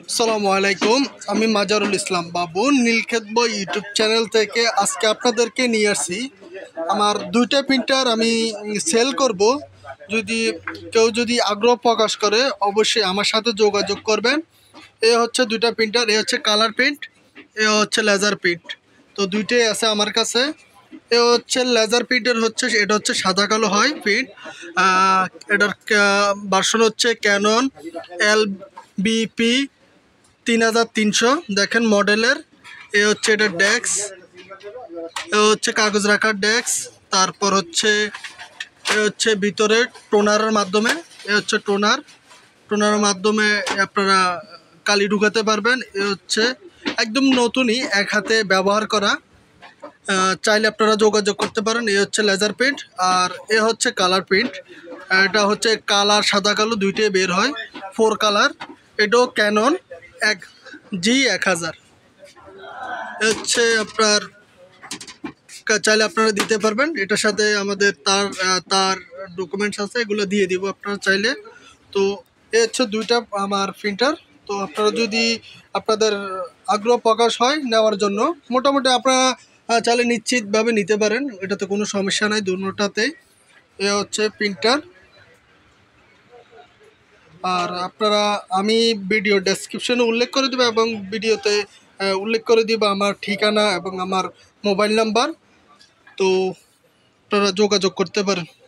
আসসালামু আলাইকুম। আমি মাজারুল ইসলাম বাবু নীলক্ষেত বই ইউটিউব চ্যানেল থেকে আজকে আপনাদেরকে নিয়ে আসছি। আমার দুইটা প্রিন্টার আমি সেল করব। যদি কেউ আগ্রহ প্রকাশ করে অবশ্যই আমার সাথে যোগাযোগ করবেন। এ হচ্ছে দুইটা প্রিন্টার, এ হচ্ছে কালার প্রিন্ট, এ হচ্ছে লেজার প্রিন্ট। তো দুইটাই আছে আমার কাছে। এ হচ্ছে লেজার প্রিন্টের হচ্ছে, এটা হচ্ছে সাদা কালো হয় প্রিন্ট। এটার ভার্সন হচ্ছে ক্যানন LBP 3300, দেখেন মডেলের। এ হচ্ছে এটা ডেস্ক, এ হচ্ছে কাগজ রাখার ডেস্ক। তারপর হচ্ছে এ হচ্ছে ভিতরে টোনারের মাধ্যমে, এ হচ্ছে টোনারের মাধ্যমে আপনারা কালি ঢুকাতে পারবেন। এ হচ্ছে একদম নতুনই, এক হাতে ব্যবহার করা। চাইলে আপনারা যোগাযোগ করতে পারেন। এ হচ্ছে লেজার প্রিন্ট, আর এ হচ্ছে কালার প্রিন্ট। এটা হচ্ছে কালার সাদা কালো দুইটাই বের হয়, 4 কালার। এটাও ক্যানন G1000। হচ্ছে আপনার চাইলে আপনারা দিতে পারবেন। এটার সাথে আমাদের তার ডকুমেন্টস আছে, এগুলো দিয়ে দিব আপনারা চাইলে। তো এ হচ্ছে দুইটা আমার প্রিন্টার। তো আপনারা যদি আপনাদের আগ্রহ প্রকাশ হয় নেওয়ার জন্য, মোটামুটি আপনারা চাইলে নিশ্চিতভাবে নিতে পারেন, এটাতে কোনো সমস্যা নাই দুটোটাতেই। এ হচ্ছে প্রিন্টার। আর আপনারা, আমি ভিডিও ডেসক্রিপশনে উল্লেখ করে দেবো এবং ভিডিওতে উল্লেখ করে দিব আমার ঠিকানা এবং আমার মোবাইল নাম্বার। তো আপনারা যোগাযোগ করতে পারেন।